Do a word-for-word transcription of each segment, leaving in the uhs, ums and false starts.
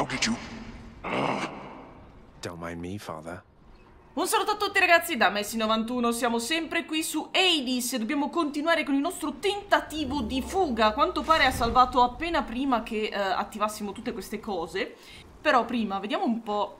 How did you... Don't mind me, father. Un saluto a tutti ragazzi da Messi novantuno, siamo sempre qui su Hades e dobbiamo continuare con il nostro tentativo di fuga. A quanto pare ha salvato appena prima che uh, attivassimo tutte queste cose. Però prima vediamo un po'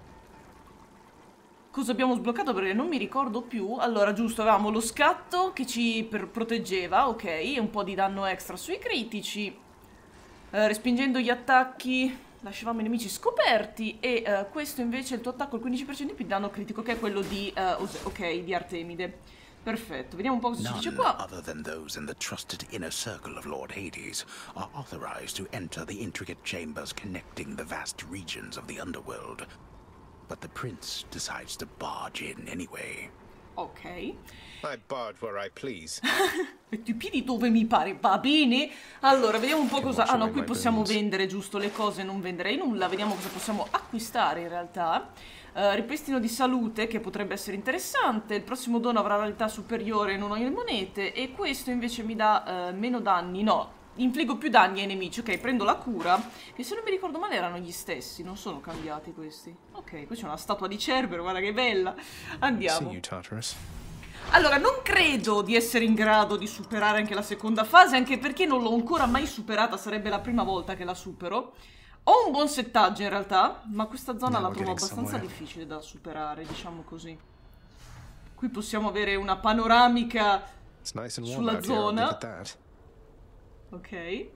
cosa abbiamo sbloccato perché non mi ricordo più. Allora giusto, avevamo lo scatto che ci proteggeva, ok, e un po' di danno extra sui critici. uh, Respingendo gli attacchi lasciavamo i nemici scoperti. E uh, questo invece il tuo attacco al quindici per cento più danno critico, che è quello di, uh, ok, di Artemide. Perfetto, vediamo un po' cosa ci dice qua. None other than those in the trusted inner circle of Lord Hades are authorized to enter the intricate chambers connecting the vast regions of the underworld. But the prince decides to barge in anyway. Ok. I barge where I please. Metto i piedi dove mi pare, va bene? Allora, vediamo un po' cosa... Ah no, qui possiamo vendere giusto le cose, non venderei nulla. Vediamo cosa possiamo acquistare in realtà. Uh, ripristino di salute, che potrebbe essere interessante. Il prossimo dono avrà realtà superiore, non ho le monete. E questo invece mi dà uh, meno danni, no. Infliggo più danni ai nemici. Ok, prendo la cura, che se non mi ricordo male erano gli stessi, non sono cambiati questi. Ok, qui c'è una statua di Cerbero, guarda che bella. Andiamo. Allora, non credo di essere in grado di superare anche la seconda fase, anche perché non l'ho ancora mai superata, sarebbe la prima volta che la supero. Ho un buon settaggio in realtà, ma questa zona la trovo abbastanza difficile da superare, diciamo così. Qui possiamo avere una panoramica sulla zona. Ok.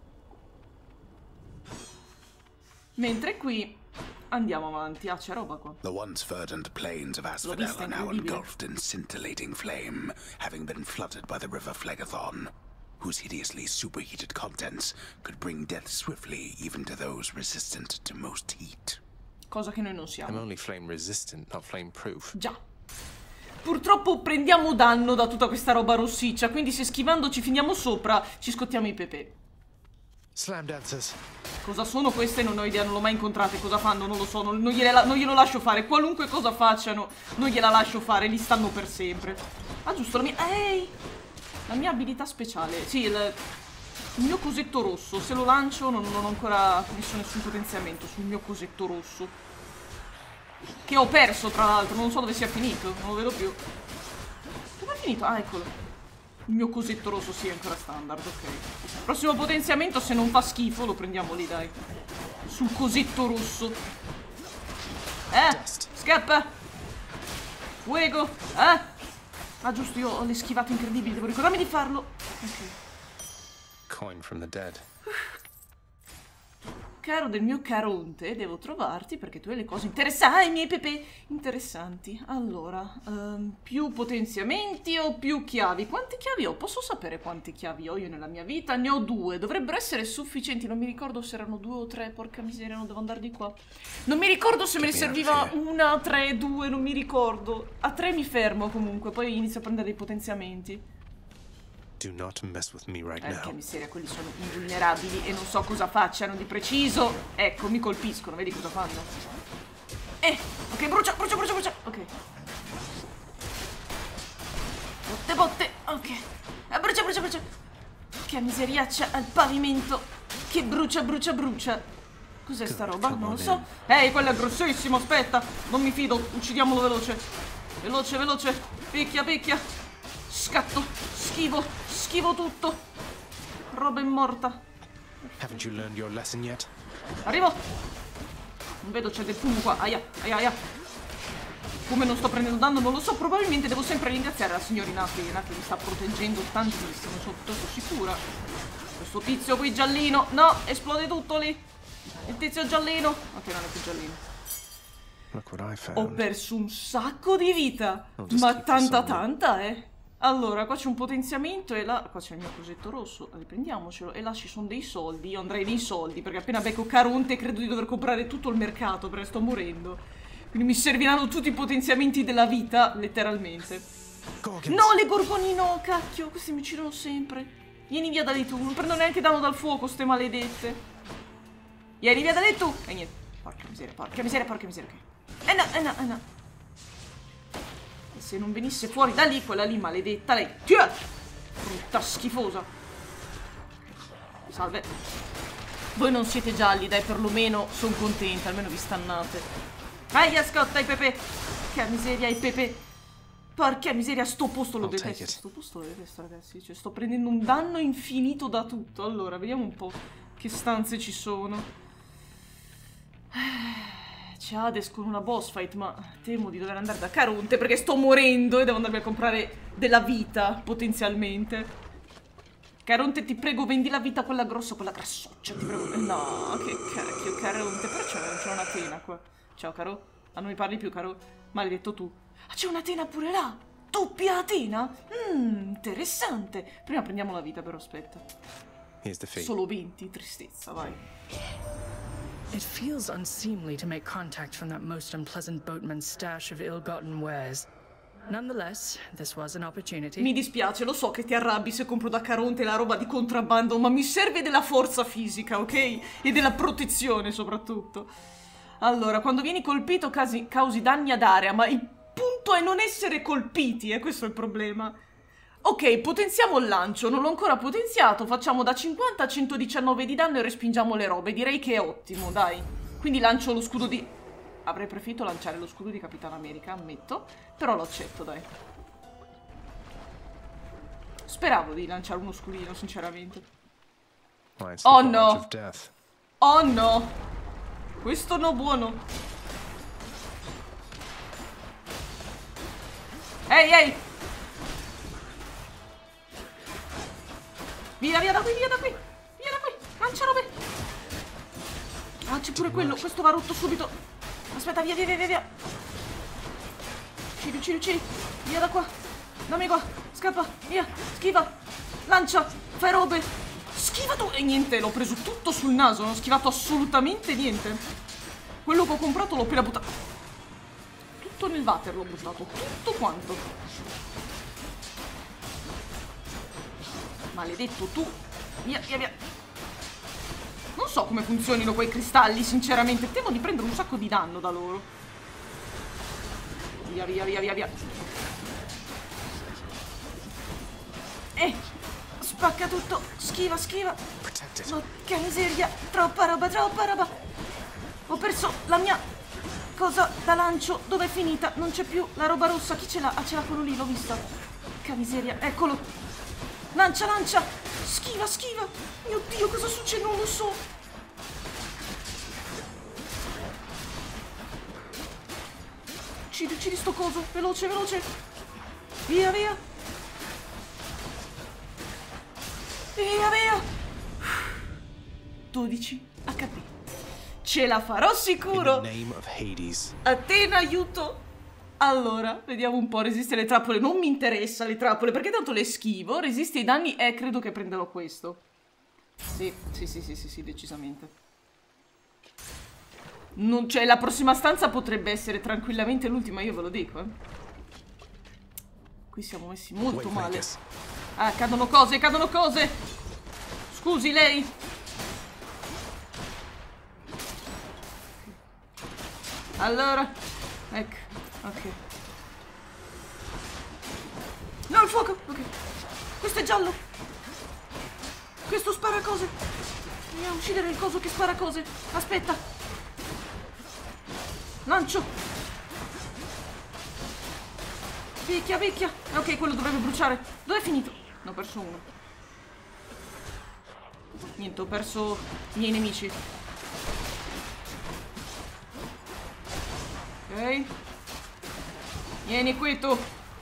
Mentre qui andiamo avanti. Ah, c'è roba qua. The once verdant plains of Asphodel are now engulfed in scintillating flame, having been flooded by the river Phlegethon, whose hideously superheated contents could bring death swiftly even to those resistant to most heat. Cosa che noi non siamo. I'm only flame resistant, not flame proof. Già. Purtroppo prendiamo danno da tutta questa roba rossiccia, quindi se schivando ci finiamo sopra, ci scottiamo i pepe. Slam dancers. Cosa sono queste? Non ho idea, non l'ho mai incontrate. Cosa fanno? Non lo so, non, non, gliela, non glielo lascio fare. Qualunque cosa facciano, non gliela lascio fare, li stanno per sempre. Ah, giusto, la mia... Ehi! La mia abilità speciale. Sì, il, il mio cosetto rosso. Se lo lancio non, non ho ancora messo nessun potenziamento sul mio cosetto rosso. Che ho perso, tra l'altro. Non so dove sia finito. Non lo vedo più. Dove è finito? Ah, eccolo. Il mio cosetto rosso sì, è ancora standard, ok. Prossimo potenziamento, se non fa schifo, lo prendiamo lì, dai. Sul cosetto rosso. Eh, scappa. Fuego, eh. Ah, giusto, io ho le schivate incredibili, devo ricordarmi di farlo. Ok. Coin from the dead. Caro del mio caronte, devo trovarti perché tu hai le cose interessanti. Ah, i miei pepe interessanti. Allora, um, più potenziamenti o più chiavi? Quante chiavi ho? Posso sapere quante chiavi ho io nella mia vita? Ne ho due, dovrebbero essere sufficienti. Non mi ricordo se erano due o tre, porca miseria, non devo andare di qua. Non mi ricordo se me ne serviva una, tre, due, non mi ricordo. A tre mi fermo comunque, poi inizio a prendere dei potenziamenti. Do not mess with me right eh, now. Che miseria, quelli sono invulnerabili e non so cosa facciano di preciso. Ecco, mi colpiscono, vedi cosa fanno? Eh, ok, brucia, brucia, brucia, brucia. Ok. Botte, botte, ok. Eh, brucia, brucia, brucia. Che miseriaccia al pavimento. Che brucia, brucia, brucia. Cos'è sta roba? Non lo so. Ehi, quello è grossissimo, aspetta. Non mi fido, uccidiamolo veloce. Veloce, veloce. Picchia, picchia. Scatto, schivo, schivo tutto. Roba immorta. Haven't you learned your lesson yet? Arrivo. Non vedo, c'è del fumo qua. Aia, aia, aia. Come non sto prendendo danno non lo so. Probabilmente devo sempre ringraziare la signorina Atena che mi sta proteggendo tantissimo. Sono piuttosto sicura. Questo tizio qui giallino. No, esplode tutto lì. Il tizio giallino. Ok, non è più giallino. Ho perso un sacco di vita. Ma tanta tanta, eh. Allora, qua c'è un potenziamento e là... Qua c'è il mio cosetto rosso, riprendiamocelo. E là ci sono dei soldi, io andrei nei soldi, perché appena becco Caronte credo di dover comprare tutto il mercato, perché sto morendo. Quindi mi serviranno tutti i potenziamenti della vita, letteralmente. No, le gorgoni no, cacchio, questi mi uccidono sempre. Vieni via da lì tu, non prendo neanche danno dal fuoco, ste maledette. Vieni via da lì tu. E niente, porca miseria, porca miseria, porca miseria, ok. Eh no, eh no, eh no. Se non venisse fuori da lì, quella lì maledetta, lei... Tia! Brutta schifosa. Salve. Voi non siete gialli, dai, perlomeno sono contenta, almeno vi stannate. Aia, scotta, i pepe. Che miseria, i pepe. Porca miseria, sto posto lo I'll take detesto. it. Sto posto lo detesto, ragazzi. Cioè, sto prendendo un danno infinito da tutto. Allora, vediamo un po' che stanze ci sono. C'è Hades con una boss fight, ma temo di dover andare da Caronte perché sto morendo e devo andarmi a comprare della vita, potenzialmente. Caronte, ti prego, vendi la vita quella grossa, quella grassoccia, ti prego. No, che cacchio, Caronte. Però c'è un'Atena qua. Ciao, caro. Ah, non mi parli più, caro. Maledetto tu. Ah, c'è un'Atena pure là. Doppia Atena? Mmm, interessante. Prima prendiamo la vita, però, aspetta. Here's the fee. Solo venti, tristezza, vai. It feels unseemly to make contact from that most unpleasant boatman's stash of ill-gotten wares. Nonetheless, this was an opportunity. Mi dispiace, lo so che ti arrabbi se compro da Caronte la roba di contrabbando, ma mi serve della forza fisica, ok? E della protezione, soprattutto. Allora, quando vieni colpito casi, causi danni ad area, ma il punto è non essere colpiti, e questo è il problema. Ok, potenziamo il lancio, non l'ho ancora potenziato, facciamo da cinquanta a centodiciannove di danno e respingiamo le robe, direi che è ottimo, dai. Quindi lancio lo scudo di... Avrei preferito lanciare lo scudo di Capitan America, ammetto, però lo accetto, dai. Speravo di lanciare uno scudino, sinceramente. Why, it's Oh the no! barrage of death. Oh no! Questo no buono. Ehi, ehi! Via, via da qui, via da qui! Via da qui! Lancia robe! Ah, c'è pure quello, questo va rotto subito. Aspetta, via, via, via, via, via. Uccidi, uccidi, uccidi. Via da qua. Dammi qua. Scappa, via. Schiva. Lancia. Fai robe. Schiva tu. E niente, l'ho preso tutto sul naso. Non ho schivato assolutamente niente. Quello che ho comprato l'ho appena buttato. Tutto nel water l'ho buttato. Tutto quanto. Maledetto tu. Via, via, via. Non so come funzionino quei cristalli, sinceramente. Temo di prendere un sacco di danno da loro. Via, via, via, via, via. Eh, spacca tutto. Schiva, schiva. No, che miseria. Troppa roba, troppa roba. Ho perso la mia cosa da lancio. Dov'è finita? Non c'è più la roba rossa. Chi ce l'ha? Ah, ce l'ha quello lì, l'ho vista. Che miseria. Eccolo. Lancia, lancia. Schiva, schiva. Mio Dio, cosa succede? Non lo so. Uccidi, uccidi sto coso. Veloce, veloce. Via, via. Via, via. dodici acca pi. Ce la farò sicuro. In the name of Hades. Atena, aiuto. Allora, vediamo un po', resiste alle trappole. Non mi interessa le trappole, perché tanto le schivo. Resiste ai danni, eh, credo che prenderò questo. Sì, sì, sì, sì, sì, sì, decisamente. Non, cioè, la prossima stanza potrebbe essere tranquillamente l'ultima, io ve lo dico, eh. Qui siamo messi molto male. Ah, cadono cose, cadono cose. Scusi, lei. Allora, ecco. Ok. No, il fuoco! Ok. Questo è giallo! Questo spara cose! Andiamo a uccidere il coso che spara cose! Aspetta! Lancio! Picchia, picchia! Ok, quello dovrebbe bruciare! Dov'è finito? Ne ho perso uno. Niente, ho perso i miei nemici. Ok. Vieni qui tu.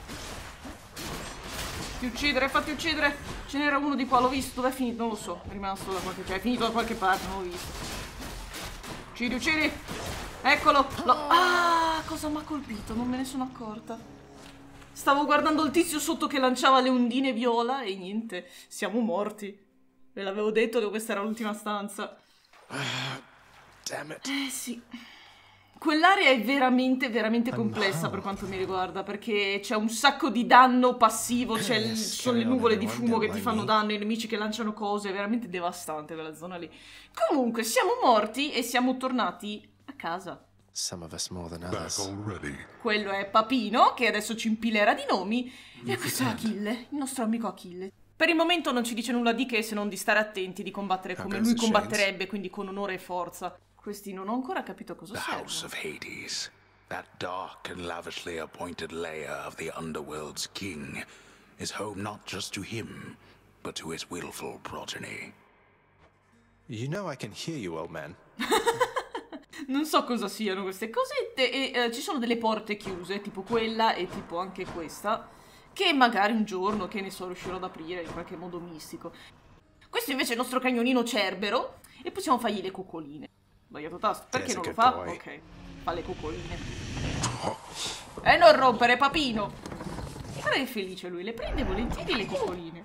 Fatti uccidere, fatti uccidere. Ce n'era uno di qua, l'ho visto. Dov'è finito? Non lo so. È rimasto da qualche parte. È finito da qualche parte, non l'ho visto. Uccidi, uccidi. Eccolo. Ah, cosa mi ha colpito? Non me ne sono accorta. Stavo guardando il tizio sotto che lanciava le ondine viola e niente. Siamo morti. Ve l'avevo detto che questa era l'ultima stanza. Damn it. Eh sì. Quell'area è veramente, veramente complessa per quanto mi riguarda, perché c'è un sacco di danno passivo, c'è il, sono le nuvole di fumo che ti fanno danno, i nemici che lanciano cose, è veramente devastante quella zona lì. Comunque, siamo morti e siamo tornati a casa. Some of us more than others. Quello è Papino, che adesso ci impilerà di nomi, e questo è Achille, il nostro amico Achille. Per il momento non ci dice nulla di che se non di stare attenti, di combattere come lui combatterebbe, quindi con onore e forza. Questi non ho ancora capito cosa servono. The House of Hades, that dark and lavishly appointed lair of the Underworld's king, is home not just to him, but to his willful progeny. You know I can hear you, old man. Non so cosa siano queste cosette e eh, ci sono delle porte chiuse, tipo quella e tipo anche questa, che magari un giorno, che ne so, riuscirò ad aprire in qualche modo mistico. Questo invece è il nostro cagnolino Cerbero e possiamo fargli le coccoline. Sbagliato tasto, perché non lo fa? Boy. Ok, fa le coccoline. E non rompere, papino! Guarda che felice lui, le prende volentieri le coccoline.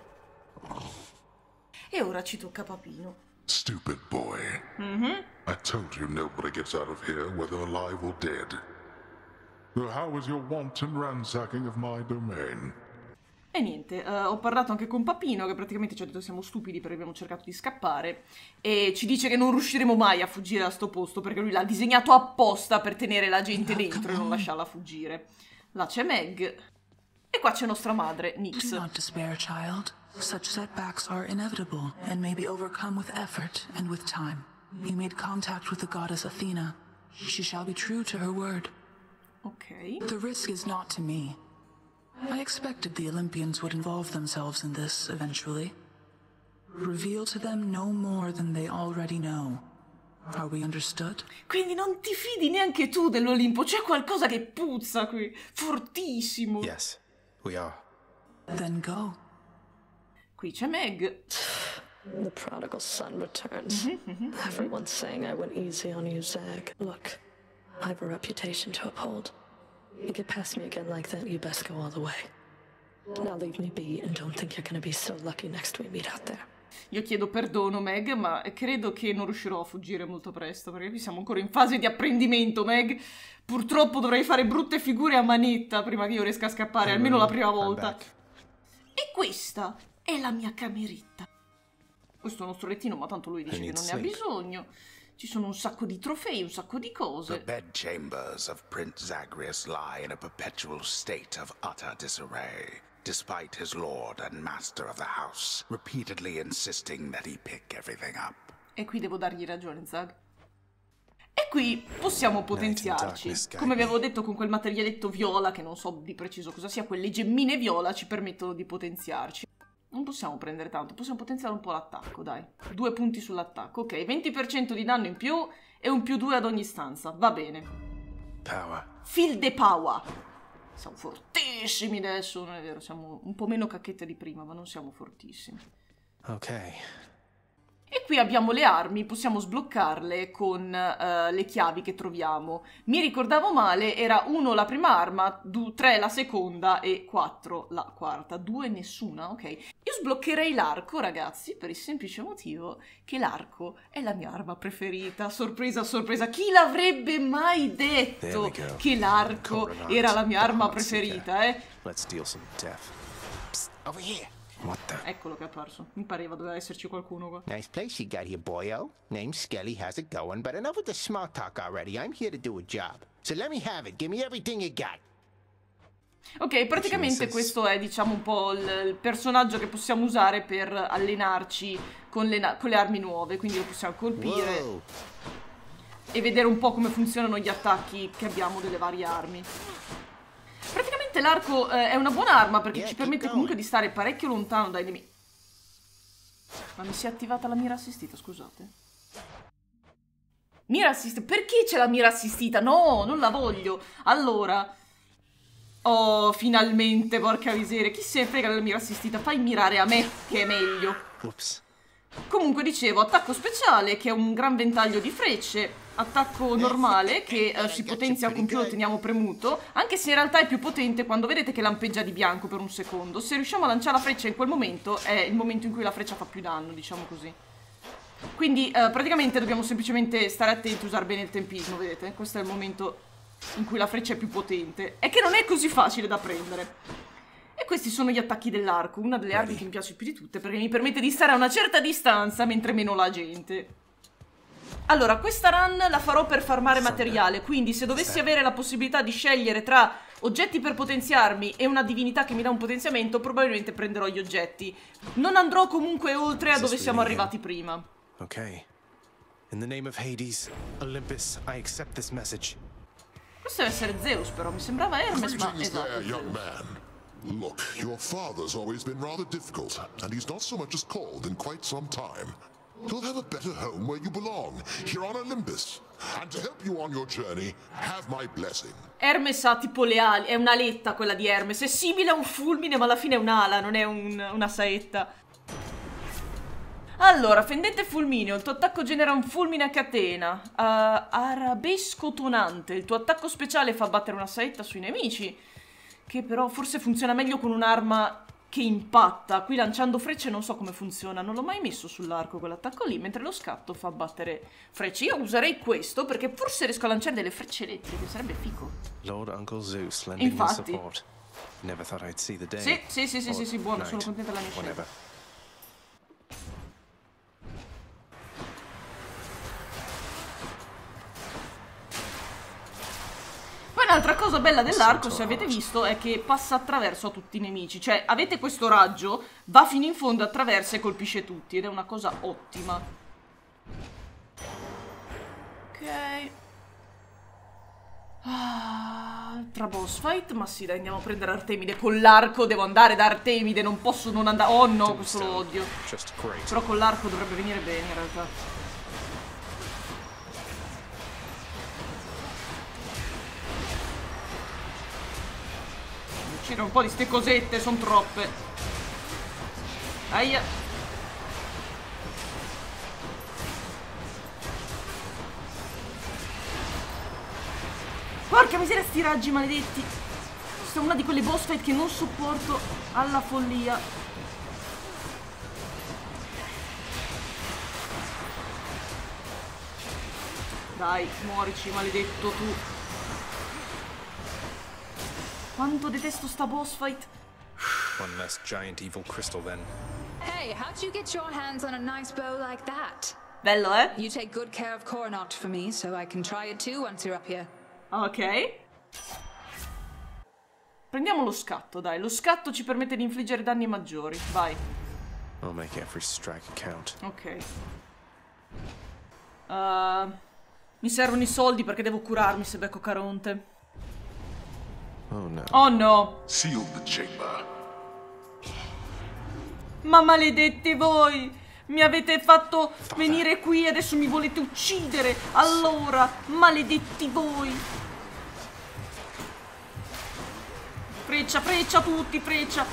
E ora ci tocca Papino. Stupid boy. Mm-hmm. I told you nobody gets out of here, whether alive or dead. So how is your wanton ransacking of my domain? E niente, uh, ho parlato anche con Papino, che praticamente ci ha detto che siamo stupidi perché abbiamo cercato di scappare, e ci dice che non riusciremo mai a fuggire da sto posto, perché lui l'ha disegnato apposta per tenere la gente dentro e non lasciarla fuggire. Là c'è Meg, e qua c'è nostra madre, Nyx. Do not despair, child. Such setbacks are inevitable and may be overcome with effort and with time. You made contact with the goddess Athena. She shall be true to her word. Ok. The risk is not to me. I expected the Olympians would involve themselves in this eventually. Reveal to them no more than they already know. Are we understood? Quindi non ti fidi neanche tu dell'Olimpo, c'è qualcosa che puzza qui, fortissimo. Yes, we are. Then go. Qui c'è Meg. The prodigal son returns. Mm-hmm, mm-hmm. Everyone's saying I went easy on you, Zag. Look, I have a reputation to uphold. You get past me again like that, you best go all the way. Now leave me be and don't think you're gonna be so lucky next we meet out there. Io chiedo perdono, Meg, ma credo che non riuscirò a fuggire molto presto, perché qui siamo ancora in fase di apprendimento, Meg. Purtroppo dovrei fare brutte figure a manetta prima che io riesca a scappare, almeno la prima volta. E questa è la mia cameretta. Questo è il nostro lettino, ma tanto lui dice che non ne ha bisogno. Ci sono un sacco di trofei, un sacco di cose. The bedchambers of Prince Zagreus lie in a perpetual state of utter disarray, despite his lord and master of the house repeatedly insisting that he pick everything up. E qui devo dargli ragione, Zag. E qui possiamo potenziarci. Come vi avevo detto, con quel materialetto viola, che non so di preciso cosa sia, quelle gemmine viola ci permettono di potenziarci. Non possiamo prendere tanto, possiamo potenziare un po' l'attacco, dai. Due punti sull'attacco, ok. venti per cento di danno in più e un più due ad ogni stanza, va bene. Power. Feel the power. Siamo fortissimi adesso, non è vero, siamo un po' meno cacchette di prima, ma non siamo fortissimi. Ok. E qui abbiamo le armi, possiamo sbloccarle con uh, le chiavi che troviamo. Mi ricordavo male, era uno la prima arma, tre la seconda e quattro la quarta. due nessuna, ok. Io sbloccherei l'arco, ragazzi, per il semplice motivo che l'arco è la mia arma preferita. Sorpresa, sorpresa, chi l'avrebbe mai detto che l'arco era la mia arma preferita, eh? Let's deal some death. Psst, over here. What the? Eccolo che è apparso. Mi pareva doveva esserci qualcuno qua. Nice place you got here, boyo. Name's Skelly, how's it going? But enough with the small talk already. I'm here to do a job. So let me have it. Give me everything you got. Ok, praticamente questo è, diciamo, un po' il, il personaggio che possiamo usare per allenarci con le, con le armi nuove. Quindi lo possiamo colpire. Wow. E vedere un po' come funzionano gli attacchi che abbiamo delle varie armi. Praticamente l'arco eh, è una buona arma perché ci permette comunque di stare parecchio lontano dai nemici. Ma mi si è attivata la mira assistita, scusate. Mira assistita? Perché c'è la mira assistita? No, non la voglio. Allora. Oh, finalmente, porca miseria. Chi se ne frega della mira assistita? Fai mirare a me, che è meglio. Ups. Comunque, dicevo, attacco speciale, che è un gran ventaglio di frecce. Attacco normale, che uh, si potenzia con più lo teniamo premuto, anche se in realtà è più potente quando vedete che lampeggia di bianco per un secondo. Se riusciamo a lanciare la freccia in quel momento, è il momento in cui la freccia fa più danno, diciamo così. Quindi, uh, praticamente dobbiamo semplicemente stare attenti, usare bene il tempismo, vedete? Questo è il momento in cui la freccia è più potente. E che non è così facile da prendere. E questi sono gli attacchi dell'arco, una delle armi che mi piace più di tutte, perché mi permette di stare a una certa distanza mentre meno la gente. Allora, questa run la farò per farmare materiale, quindi se dovessi avere la possibilità di scegliere tra oggetti per potenziarmi e una divinità che mi dà un potenziamento, probabilmente prenderò gli oggetti. Non andrò comunque oltre a dove siamo arrivati prima. Ok. In the name of Hades, Olympus, I accept this message. Questo deve essere Zeus, però mi sembrava Hermes, ma esatto. There, young man. Look, your father's always been rather difficult, and he's not so much as called in quite some time. You'll have a better home where you belong, here on Olympus. And to help you on your journey, have my blessing. Hermes ha tipo le ali, è un'aletta quella di Hermes, è simile a un fulmine ma alla fine è un'ala, non è un, una saetta. Allora, fendente fulmineo, il tuo attacco genera un fulmine a catena. Uh, arabesco tonante, il tuo attacco speciale fa battere una saetta sui nemici, che però forse funziona meglio con un'arma che impatta. Qui lanciando frecce non so come funziona, non l'ho mai messo sull'arco quell'attacco lì, mentre lo scatto fa battere frecce. Io userei questo perché forse riesco a lanciare delle frecce elettriche, sarebbe figo. Lord Uncle Zeus lending me support. Never thought I'd see the day. Sì, sì, sì, sì, sì, sì, buono, sono contenta della mia scelta. Un'altra cosa bella dell'arco, se avete visto, è che passa attraverso a tutti i nemici. Cioè, avete questo raggio, va fino in fondo, attraversa e colpisce tutti. Ed è una cosa ottima. Ok. Ah, tra boss fight? Ma sì, dai, andiamo a prendere Artemide. Con l'arco devo andare da Artemide, non posso non andare... Oh no, questo lo odio. Però con l'arco dovrebbe venire bene, in realtà. Un po' di ste cosette, sono troppe. Aia. Porca miseria, sti raggi maledetti. Questa è una di quelle boss fight che non sopporto alla follia. Dai, muorici, maledetto tu. Quanto detesto sta boss fight. One less giant evil crystal then. Hey, how'd you get your hands on a nice bow like that? Bello, eh? You take good care of Coronach for me, so I can try it too once you're up here. Ok. Prendiamo lo scatto, dai. Lo scatto ci permette di infliggere danni maggiori. Vai. I'll make every strike count. Ok. Uh, mi servono i soldi perché devo curarmi se becco Caronte. Oh no. Oh no. Seal the chamber. Ma maledetti voi! Mi avete fatto venire qui e adesso mi volete uccidere! Allora, maledetti voi! Freccia, freccia tutti, freccia!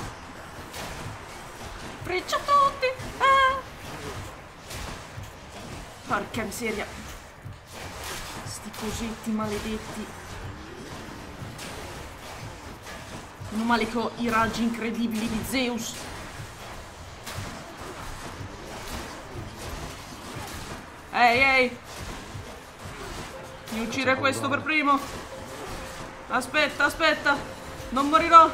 Freccia tutti! Ah! Porca miseria! Sti cosetti maledetti! Meno male che ho i raggi incredibili di Zeus! Ehi, ehi! Mi uccide questo per primo! Aspetta, aspetta! Non morirò!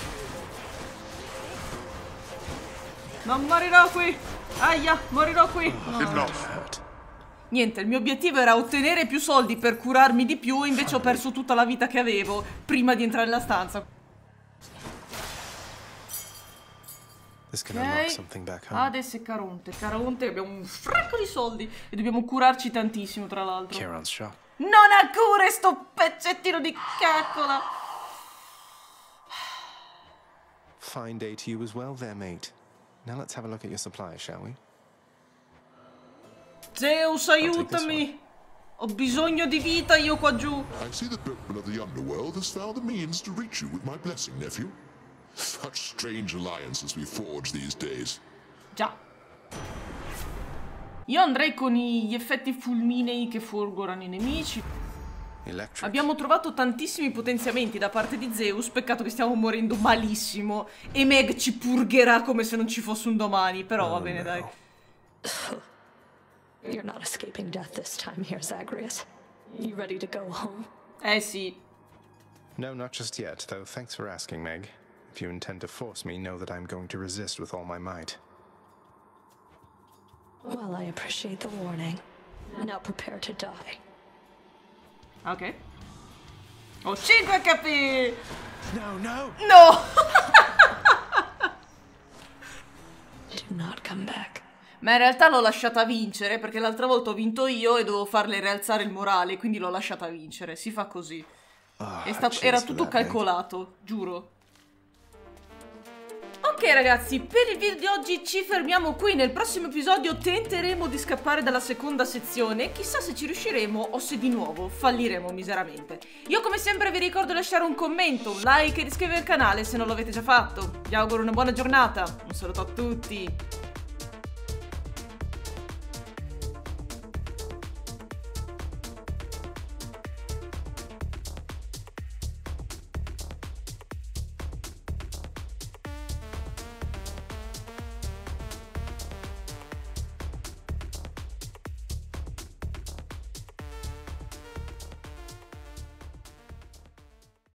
Non morirò qui! Aia, morirò qui! No. Niente, il mio obiettivo era ottenere più soldi per curarmi di più, invece ho perso tutta la vita che avevo prima di entrare nella stanza. Ok, Hades e Caronte. Caronte, abbiamo un fracco di soldi e dobbiamo curarci tantissimo, tra l'altro. Non ha cure sto pezzettino di caccola! Fine day to you as well there, mate. Now let's have a look at your supplies, shall we? Zeus, aiutami! Ho bisogno di vita io qua giù. I see the boatman of the underworld has found the means to reach you with my blessing, nephew. Such strange alliances we forge these days. Già. Io andrei con gli effetti fulminei che folgorano i nemici. Electric. Abbiamo trovato tantissimi potenziamenti da parte di Zeus, peccato che stiamo morendo malissimo e Meg ci purgherà come se non ci fosse un domani, però oh, va bene, no. Dai. You're not escaping death this time here, Zagreus. You ready to go home? Eh sì. No, not just yet, though thanks for asking, Meg. If you intend to force me, know that I'm going to resist with all my might. Well, I appreciate the warning. Now prepare to die. Ok. Ho cinque H P! No, no! No! Do not come back. Ma in realtà l'ho lasciata vincere, perché l'altra volta ho vinto io e dovevo farle rialzare il morale, quindi l'ho lasciata vincere. Si fa così. Oh, È stato, era tutto calcolato, giuro. Ok ragazzi, per il video di oggi ci fermiamo qui. Nel prossimo episodio tenteremo di scappare dalla seconda sezione. Chissà se ci riusciremo o se di nuovo falliremo miseramente. Io come sempre vi ricordo di lasciare un commento, un like e di iscrivervi al canale se non l'avete già fatto. Vi auguro una buona giornata. Un saluto a tutti.